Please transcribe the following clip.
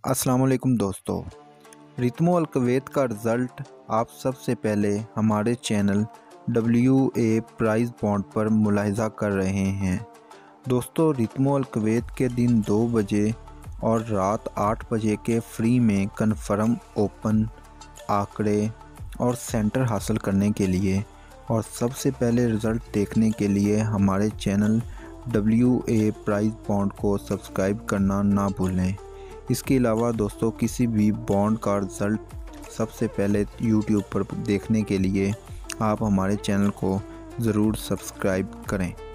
अस्सलाम वालेकुम दोस्तों। रितमो अलकवैत का रिज़ल्ट आप सबसे पहले हमारे चैनल WA प्राइज़ बॉन्ड पर मुलाहिज़ा कर रहे हैं। दोस्तों, रितमो अलकवैत के दिन 2 बजे और रात 8 बजे के फ्री में कन्फर्म ओपन आंकड़े और सेंटर हासिल करने के लिए और सबसे पहले रिज़ल्ट देखने के लिए हमारे चैनल WA प्राइज़ बॉन्ड को सब्सक्राइब करना ना भूलें। इसके अलावा दोस्तों, किसी भी बॉन्ड का रिज़ल्ट सबसे पहले यूट्यूब पर देखने के लिए आप हमारे चैनल को ज़रूर सब्सक्राइब करें।